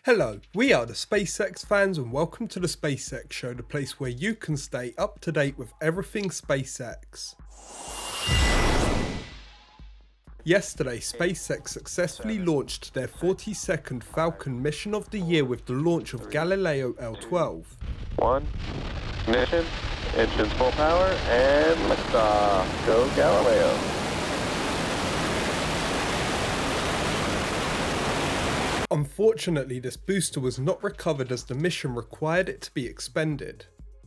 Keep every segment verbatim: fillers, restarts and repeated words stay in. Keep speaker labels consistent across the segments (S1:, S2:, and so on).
S1: Hello, we are the SpaceX fans and welcome to the SpaceX Show, the place where you can stay up to date with everything SpaceX. Yesterday, SpaceX successfully launched their forty-second Falcon mission of the year with the launch of Galileo L twelve.
S2: One, ignition, engines full power, and liftoff. Go Galileo.
S1: Unfortunately, this booster was not recovered as the mission required it to be expended.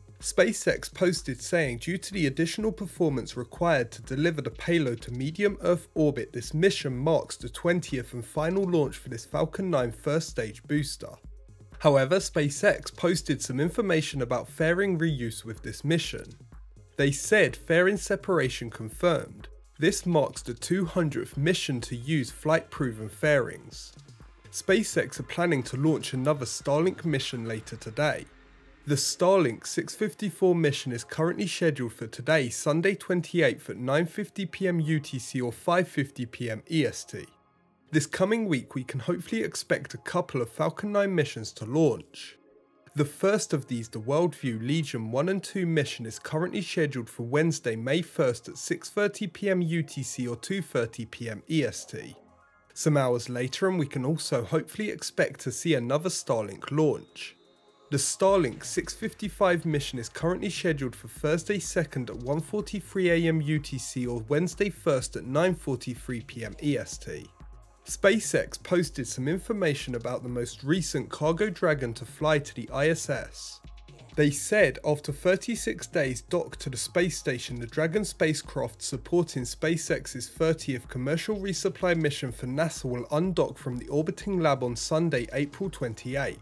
S1: SpaceX posted saying due to the additional performance required to deliver the payload to medium Earth orbit, this mission marks the twentieth and final launch for this Falcon nine first stage booster. However, SpaceX posted some information about fairing reuse with this mission. They said fairing separation confirmed. This marks the two hundredth mission to use flight proven fairings. SpaceX are planning to launch another Starlink mission later today. The Starlink six fifty-four mission is currently scheduled for today, Sunday twenty-eighth at nine fifty p m U T C or five fifty p m E S T. This coming week we can hopefully expect a couple of Falcon nine missions to launch. The first of these, the Worldview Legion one and two mission, is currently scheduled for Wednesday, May first at six thirty p m U T C or two thirty p m E S T. Some hours later and we can also hopefully expect to see another Starlink launch. The Starlink six fifty-five mission is currently scheduled for Thursday second at one forty-three a m U T C or Wednesday first at nine forty-three p m E S T. SpaceX posted some information about the most recent Cargo Dragon to fly to the I S S. They said after thirty-six days docked to the space station, the Dragon spacecraft supporting SpaceX's thirtieth commercial resupply mission for NASA will undock from the orbiting lab on Sunday, April twenty-eighth.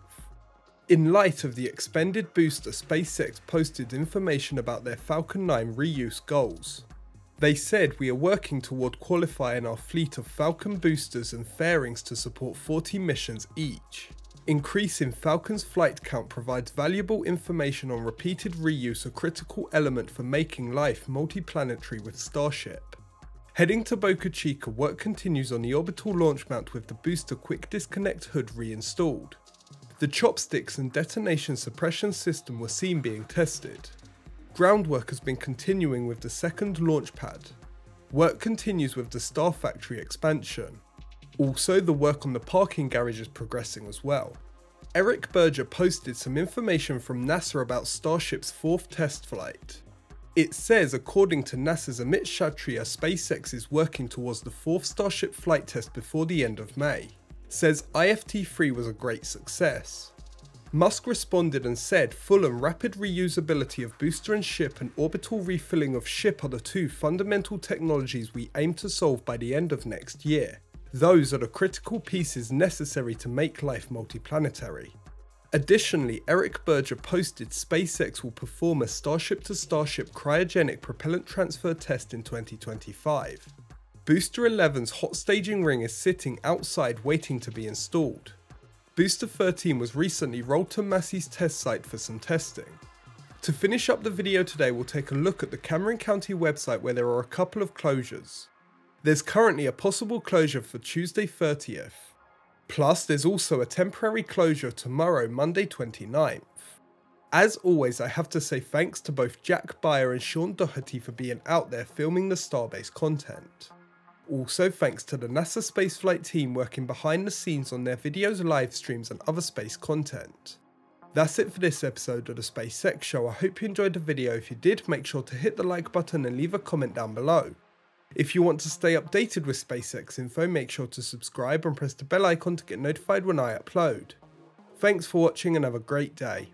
S1: In light of the expended booster, SpaceX posted information about their Falcon nine reuse goals. They said, "We are working toward qualifying our fleet of Falcon boosters and fairings to support forty missions each. Increasing Falcon's flight count provides valuable information on repeated reuse, a critical element for making life multiplanetary with Starship." Heading to Boca Chica, work continues on the orbital launch mount with the booster quick disconnect hood reinstalled. The chopsticks and detonation suppression system were seen being tested. Groundwork has been continuing with the second launch pad. Work continues with the Star Factory expansion. Also, the work on the parking garage is progressing as well. Eric Berger posted some information from NASA about Starship's fourth test flight. It says, according to NASA's Amit Kshatriya, SpaceX is working towards the fourth Starship flight test before the end of May. Says I F T three was a great success. Musk responded and said, "Full and rapid reusability of booster and ship and orbital refilling of ship are the two fundamental technologies we aim to solve by the end of next year. Those are the critical pieces necessary to make life multiplanetary." Additionally, Eric Berger posted SpaceX will perform a Starship to Starship cryogenic propellant transfer test in twenty twenty-five. Booster eleven's hot staging ring is sitting outside waiting to be installed. Booster thirteen was recently rolled to Massey's test site for some testing. To finish up the video today, we'll take a look at the Cameron County website where there are a couple of closures. There's currently a possible closure for Tuesday thirtieth. Plus, there's also a temporary closure tomorrow, Monday twenty-ninth. As always, I have to say thanks to both Jack Beyer and Sean Doherty for being out there filming the Starbase content. Also, thanks to the NASA spaceflight team working behind the scenes on their videos, live streams and other space content. That's it for this episode of the SpaceX Show. I hope you enjoyed the video. If you did, make sure to hit the like button and leave a comment down below. If you want to stay updated with SpaceX info, make sure to subscribe and press the bell icon to get notified when I upload. Thanks for watching and have a great day.